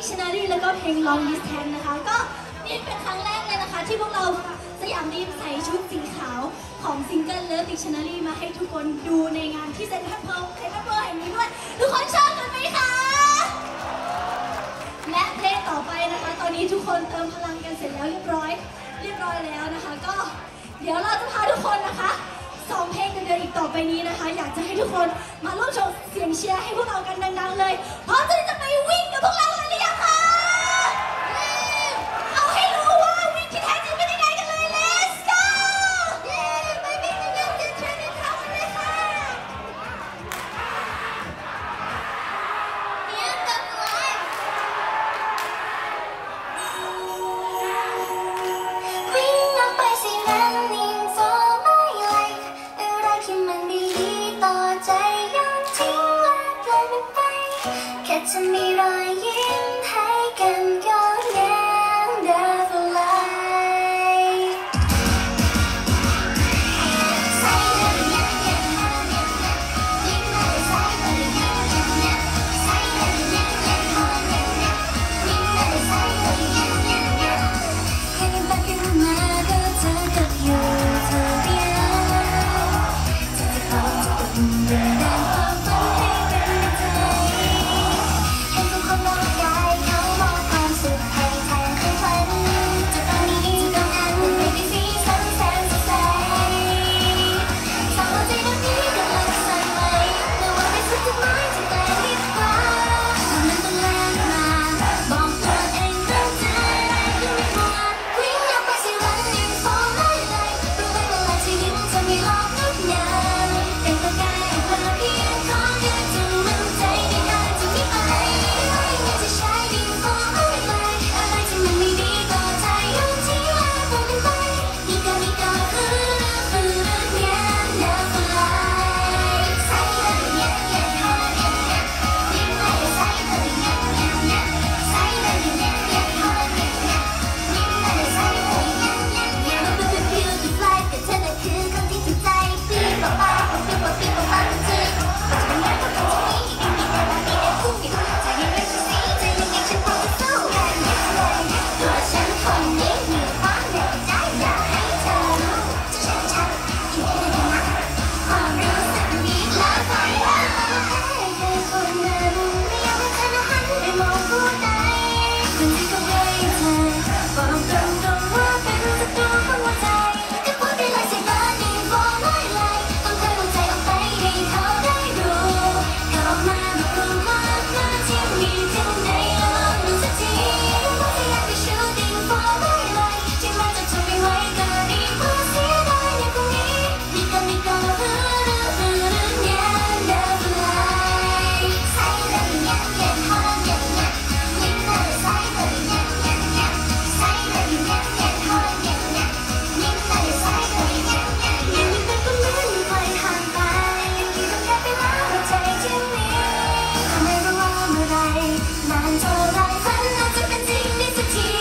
Dictionary แล้วก็เพลง Long Distance นะคะก็นี่เป็นครั้งแรกเลยนะคะที่พวกเราสยามดีมใส่ชุดสีขาวของซิงเกิล Love Dictionary มาให้ทุกคนดูในงานที่เซ็นทรัลเวิลด์แห่งนี้ด้วยทุกคนชอบกันไหมคะและเพลงต่อไปนะคะตอนนี้ทุกคนเติมพลังกันเสร็จแล้วเรียบร้อยแล้วนะคะก็เดี๋ยวเราจะพาทุกคนนะคะ2 เพลงเดินๆอีกต่อไปนี้นะคะอยากจะให้ทุกคนมาร่วมโชว์เสียงเชียร์ให้พวกเรากันดังๆเลยพร้อมจะไปวิ่งกับพวกเรากันหรือยังคะเอาให้รู้ว่าวิ่งที่แท้จริงเป็นยังไงกันเลย Let's go ไปวิ่งกันเลยเทรนนิ่งเขาเลยค่ะเนี่ยกันเลยวิ่งออกไปสิ running for my life อะไรที่มันดีต่อใจยอมทิ้งและปล่อยมันไปแค่จะมีรอยยิ้มให้กันย้อนแย้ง never lie ใส่เลยเนี่ยยิ่งเลยใส่เลยเนี่ยใส่เลยเนี่ยพอเนี่ยยิ่งเลยใส่เลยเนี่ยแค่ยิ้มตาขึ้นมาก็เธอกับอยู่เธอเดียวจะขอจะเป็นเรื่องราวความฝันให้เป็นใจให้ทุกคนมองกายเขามองความสุขให้แทนของฝันจะตอนนี้จะตรงนั้นมันไม่ได้สีสันแสนสดใสสาวใจดวงนี้กำลังสั่นไหวแต่ว่าไม่สุดจะไม่จะแต่รีบกว่ามันต้องแลกมาบอกตัวเองตั้งใจขึ้นมาวิ่งออกไปสิ running for my life รู้ไหมว่าหลายที่ยิ้มจะมีโลกงดงามเป็นประกายออกมาเพียงขอแค่จงมั่นใจในการจะมีไปยังจะ shining for my life อะไรที่มันไม่ดีก็ใจยอมทิ้งและปล่อยมันไปนี่ก็คือเนี่ย never lie ใส่เลยเนี่ยพอเนี่ยยิ่งเลยใส่เลยเนี่ยใส่เลยเนี่ยพอเนี่ยยิ่งเลยใส่เลยเนี่ยมันเป็น beautiful life แต่เธอน่ะคือคนที่ถูกใจปี๊บป๊าป๊าทุกทีก็จะเป็นงานก็ต้องจะมีอีกมีแต่ละปีในคู่มีใจยังไม่สุดสีใจยังไงฉันพร้อมจะสู้กันไม่เป็นไรตัวฉันคนนี้มีความในใจอยากให้เธอรู้จะชัดอยู่ที่ไหนนะความรู้สึกนี้แล้วไปแล้วให้เธอคนเดิมไม่อยากให้เธอหันไปมองผู้ใดคนที่เขาให้เธอบอกตรงๆว่าเป็นศัตรูของหัวใจแต่พูดได้เลยสิ burning for my life ต้องเคยหัวใจออกไปให้เขาได้รู้เขาออกมาบอกความรักที่มีถึงในโลกนั้นสักทีว่าจะอยากไป shooting for my life ที่มันจะทนไม่ไหวก็ดีกว่าเสียดายในตรงนี้นี่ก็เนี่ย never lie ใส่เลยเนี่ยพอเนี่ยยิ่งเลยใส่เลยเนี่ยใส่เลยเนี่ยพอเนี่ยยิ่งเลยใส่เลยเนี่ยยังมีเป็นคนเหมือนไกลห่างไปที่ต้องการไปแล้วหัวใจที่มีไม่รู้ว่าเมื่อไรนานเท่าไรฝันเราจะเป็นจริงได้สักที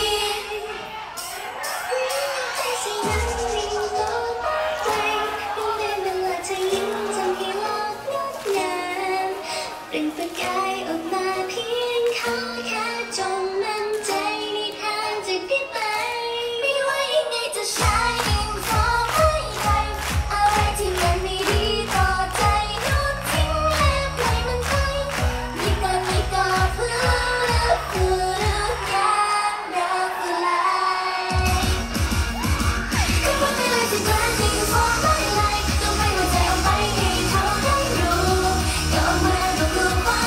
ใจฉันนั้นมีโลกไกลรู้ได้เวลาเธอยิ้มทำให้โลกงดงามเปล่งประกายออกมาเพียงขอแค่จงมั่นใจในทางที่ผิดไปไม่ว่ายังไงจะ shining for my life อะไรที่มันไม่ดีต่อใจยอมทิ้งและปล่อยมันไปนี่ก็เพื่อการ never lie ก็พูดไปเลยสิ burning for my life ต้องให้หัวใจออกไปให้เขาได้รู้ก็ออกมาบอกความ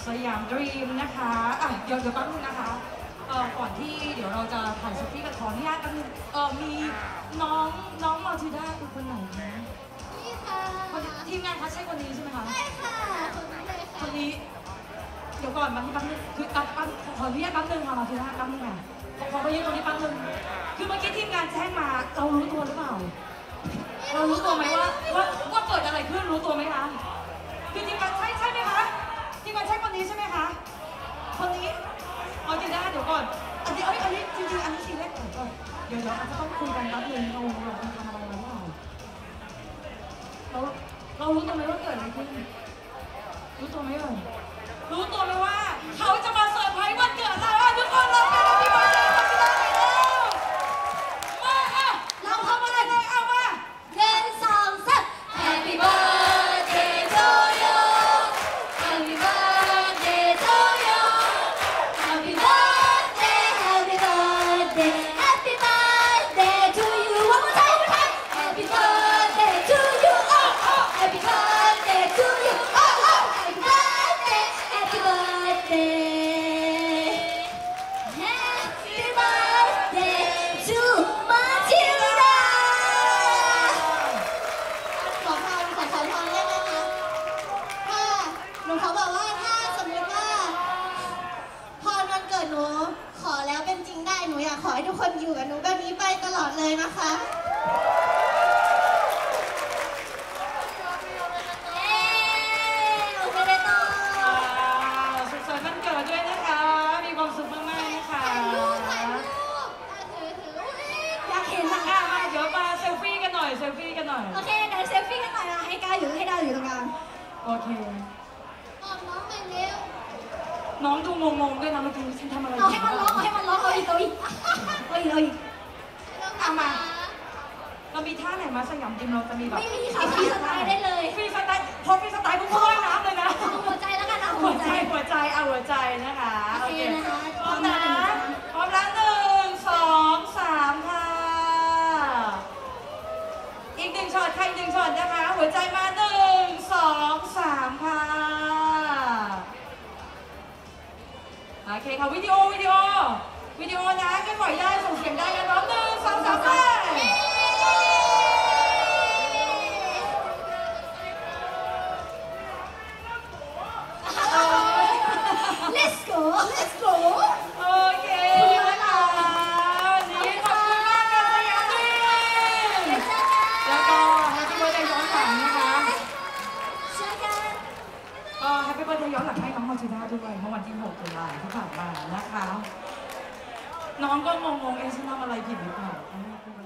สยามดรีมนะคะอ่ะเดี๋ยวแป๊บนึงนะคะก่อนที่เดี๋ยวเราจะถ่ายเซลฟี่กันขออนุญาตแป๊บนึงมีน้องมาทิด้าคือคนไหนคะนี่ค่ะทีมงานคะใช่คนนี้ใช่ไหมคะใช่ค่ะคนนี้เลยค่ะคนนี้เดี๋ยวก่อนมาที่แป๊บนึงคือขออนุญาตแป๊บนึงค่ะมาทิด้าแป๊บนึงค่ะขอไปยืนตรงนี้แป๊บนึงคือเมื่อกี้ทีมงานแจ้งมาเรารู้ตัวหรือเปล่าเรารู้ตัวไหมว่าเกิดอะไรขึ้นรู้ตัวไหมคะคือทีมงานใช่ไหมคะทีมงานใช่คนนี้ใช่ไหมคะคนนี้เอาทีด้าเดี๋ยวก่อนอันนี้จริงๆอันนี้ทีแรกก่อนเดี๋ยวอาจจะต้องคุยกันแป๊บนึงเราทำอะไรมาหรือเปล่าเรารู้ตัวไหมว่าเกิดอะไรขึ้นรู้ตัวไหมเอ่ยรู้ตัวไหมว่าเขาจะมาเซอร์ไพรส์วันเกิดเราทุกคนเราเป็นพี่บอลเลยมาทีด้าไปแล้วมาค่ะเราทำอะไรเลยเอามา 1 2 3 Happy birthday to you Happy birthday to you Happy birthday Happy birthday Happy birthday to you One more time Happy birthday to you Happy birthday to you Happy birthday Happy birthday Happy birthday to Matilda ขอพรได้ไหมคะถ้าหนูเขาบอกว่าถ้าสมมติว่าพรวันเกิดหนูขอแล้วเป็นจริงได้หนูอยากขอให้ทุกคนอยู่กับหนูแบบนี้ไปตลอดเลยนะคะเย้โอเคเลยต่อสุขสันต์วันเกิดด้วยนะคะ มีความสุขมากๆนะคะถ่ายรูปถืออยากเห็นอะมาเดี๋ยวมาเซลฟี่กันหน่อย เซลฟี่กันหน่อยโอเคเดี๋ยวเซลฟี่กันหน่อยนะให้ก้าวอยู่ให้ดาวอยู่ตรงกลางโอเคบอกน้องไปเร็วน้องดูงงๆด้วยนะเมื่อกี้ฉันทำอะไรเอาให้มันร้องเอาอีกเอามา เรามีท่าไหนมาสยามจิมเราจะมีแบบไม่มีค่ะฟรีสไตล์ได้เลยฟรีสไตล์พอฟรีสไตล์ปุ๊บก็ว่ายน้ำเลยนะเอาหัวใจแล้วกันเอาหัหัววใจใจหัวใจเอาหัวใจนะคะโอเคนะคะพร้อมนะพร้อมแล้ว1 2 3ค่ะอีก1ช็อตใครอีก1ช็อตนะคะ หัวใจมา1 2 3ค่ะโอเคค่ะวิดีโอนะเคลื่อนไหวได้ส่งเสียงได้กันพร้อม1 2 3ไป Let's go Let's go โอเคนะคะนี่ขอบคุณมากค่ะสยามดรีมแล้วก็แฮปปี้เบิร์ธเดย์ย้อนหลังนะคะเจอกันก็แฮปปี้เบิร์ธเดย์ย้อนหลังให้น้องมาจิด้าด้วยเมื่อวันที่6 ตุลาที่ผ่านมานะคะ น้องก็งงๆฉันทำอะไรผิดหรือเปล่า